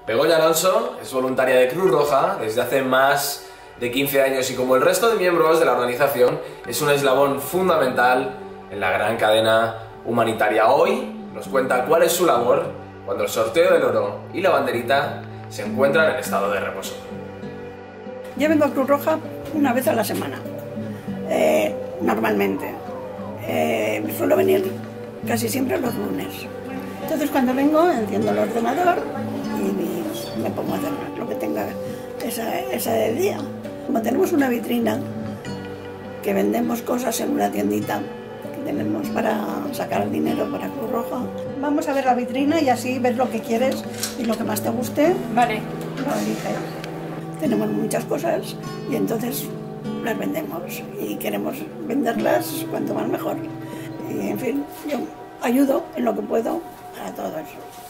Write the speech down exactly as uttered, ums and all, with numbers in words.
Begoña Alonso es voluntaria de Cruz Roja desde hace más de quince años y, como el resto de miembros de la organización, es un eslabón fundamental en la gran cadena humanitaria. Hoy nos cuenta cuál es su labor cuando el sorteo del oro y la banderita se encuentran en estado de reposo. Yo vengo a Cruz Roja una vez a la semana, eh, normalmente. Eh, suelo venir casi siempre los lunes. Entonces, cuando vengo, enciendo el ordenador y me pongo a hacer lo que tenga esa, esa de día. Como tenemos una vitrina que vendemos cosas en una tiendita que tenemos para sacar dinero para Cruz Roja, vamos a ver la vitrina y así ves lo que quieres y lo que más te guste, vale, lo eliges. Tenemos muchas cosas y entonces las vendemos y queremos venderlas cuanto más mejor. Y en fin, yo ayudo en lo que puedo a todo eso.